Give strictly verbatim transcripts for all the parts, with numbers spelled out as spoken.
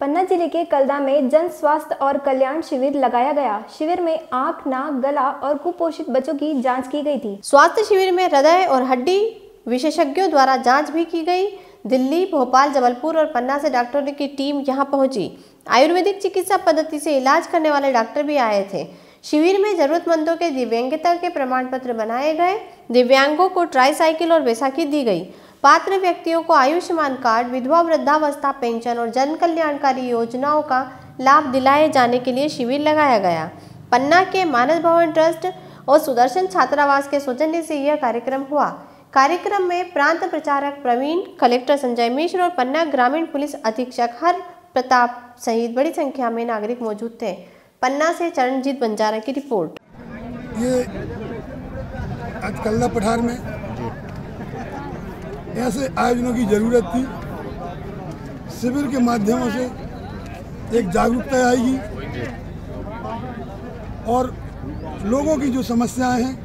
पन्ना जिले के कल्दा में जन स्वास्थ्य और कल्याण शिविर लगाया गया। शिविर में आंख, नाक, गला और कुपोषित बच्चों की जांच की गई थी। स्वास्थ्य शिविर में हृदय और हड्डी विशेषज्ञों द्वारा जांच भी की गई। दिल्ली, भोपाल, जबलपुर और पन्ना से डॉक्टरों की टीम यहां पहुंची। आयुर्वेदिक चिकित्सा पद्धति से इलाज करने वाले डॉक्टर भी आए थे। शिविर में जरूरतमंदों के दिव्यांगता के प्रमाण पत्र बनाए गए। दिव्यांगों को ट्राईसाइकिल और बैसाखी दी गई। पात्र व्यक्तियों को आयुष्मान कार्ड, विधवा वृद्धावस्था पेंशन और जन कल्याणकारी योजनाओं का लाभ दिलाए जाने के लिए शिविर लगाया गया। पन्ना के मानस भवन ट्रस्ट और सुदर्शन छात्रावास के सौजन्य से यह कार्यक्रम हुआ। कार्यक्रम में प्रांत प्रचारक प्रवीण, कलेक्टर संजय मिश्र और पन्ना ग्रामीण पुलिस अधीक्षक हर प्रताप सहित बड़ी संख्या में नागरिक मौजूद थे। पन्ना से चरणजीत बंजारा की रिपोर्ट। ये आज कल्दा पठार में ऐसे आयोजनों की जरूरत थी। शिविर के माध्यमों से एक जागरूकता आएगी और लोगों की जो समस्याएं हैं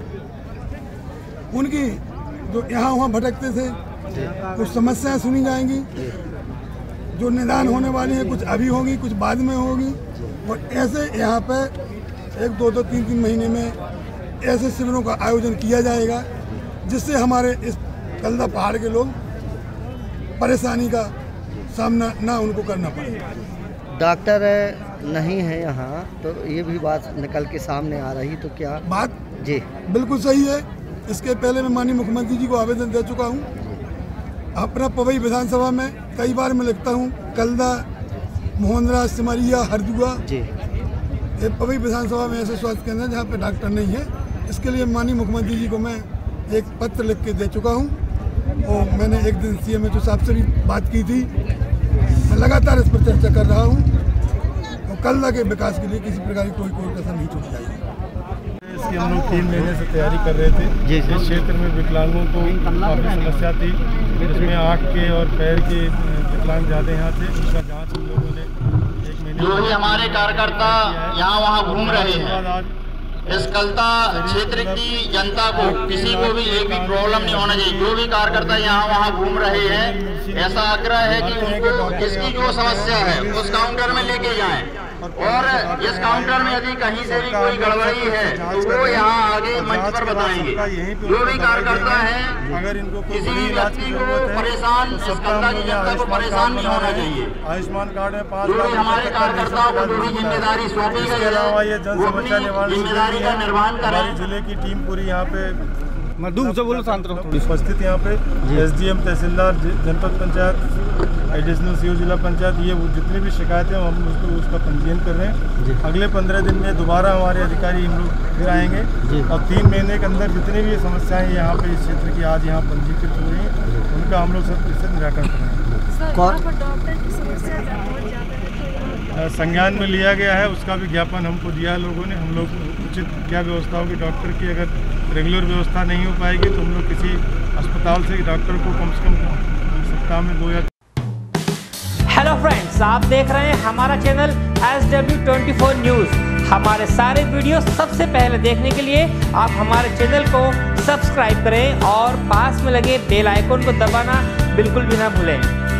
उनकी जो यहाँ वहाँ भटकते थे कुछ समस्याएं सुनी जाएंगी, जो निदान होने वाली है कुछ अभी होगी कुछ बाद में होगी। और ऐसे यहाँ पे एक दो दो तीन तीन महीने में ऐसे शिविरों का आयोजन किया जाएगा जिससे हमारे इस कल्दा पहाड़ के लोग परेशानी का सामना ना उनको करना पड़े। डॉक्टर नहीं है यहाँ तो ये भी बात निकल के सामने आ रही, तो क्या बात जी बिल्कुल सही है। इसके पहले मैं माननीय मुख्यमंत्री जी को आवेदन दे चुका हूँ। अपना पवई विधानसभा में कई बार मैं लिखता हूँ कल्दा, मोहनराज, सिमरिया, हरदुआ, जी ये पवई विधानसभा में ऐसे स्वास्थ्य केंद्र जहाँ पे डॉक्टर नहीं है। इसके लिए माननीय मुख्यमंत्री जी को मैं एक पत्र लिख के दे चुका हूँ और मैंने एक दिन सीएम एच ओ साहब से भी बात की थी। मैं लगातार इस पर चर्चा कर रहा हूँ और कल्दा के विकास के लिए किसी प्रकार की कोई कोई कसर नहीं छोड़ी जाएगी। इसकी हम लोग तीन महीने से तैयारी कर रहे थे। इस क्षेत्र में विकलांगों को काफ़ी समस्या थी, जिसमें आँख के और पैर के विकलांग ज़्यादा यहाँ थे। उसका जाँच हम लोगों ने एक महीने जो ही हमारे कार्यकर्ता यहाँ वहाँ घूम रहे हैं, इस कल्दा क्षेत्र की जनता को किसी को भी एक भी प्रॉब्लम नहीं होना चाहिए। जो भी कार्यकर्ता यहाँ वहाँ घूम रहे हैं, ऐसा आग्रह है कि उनको किसकी जो समस्या है उस काउंटर में लेके जाएं और इस काउंटर में यदि कहीं से भी कोई गड़बड़ी है तो वो यहाँ आगे मंच पर बताएंगे। जो भी कार्यकर्ता है, अगर इनको किसी भी व्यक्ति को परेशान, इस कल्दा की जनता को परेशान नहीं होना चाहिए। आयुष्मान कार्ड में पाँच जो भी हमारे कार्यकर्ताओं को जो भी जिम्मेदारी सौंपी गई है ये जन समस्या निवारण जिम्मेदारी का निर्वहन करें। जिले की टीम पूरी यहाँ पे उपस्थित यहाँ पे एसडीएम, तहसीलदार, जनपद पंचायत, एडिशनल सीओ जिला पंचायत, ये जितनी भी शिकायतें हम उसको उसका पंजीयन कर रहे हैं। अगले पंद्रह दिन में दोबारा हमारे अधिकारी हम लोग फिर आएंगे और तीन महीने के अंदर जितनी भी समस्याएं यहाँ पे इस क्षेत्र की आज यहाँ पंजीकृत हो रही हैं उनका हम लोग सब इससे निराकरण करेंगे। संज्ञान में लिया गया है, उसका भी ज्ञापन हमको दिया है लोगों ने। हम लोग उचित क्या व्यवस्था होगी, डॉक्टर की अगर रेगुलर व्यवस्था नहीं हो पाएगी तो हम लोग किसी अस्पताल से डॉक्टर को कम से कम सप्ताह में दो या। हेलो फ्रेंड्स, आप देख रहे हैं हमारा channel S W twenty four news. हमारे सारे वीडियो सबसे पहले देखने के लिए आप हमारे चैनल को सब्सक्राइब करें और पास में लगे बेल आइकन को दबाना बिल्कुल भी ना भूलें।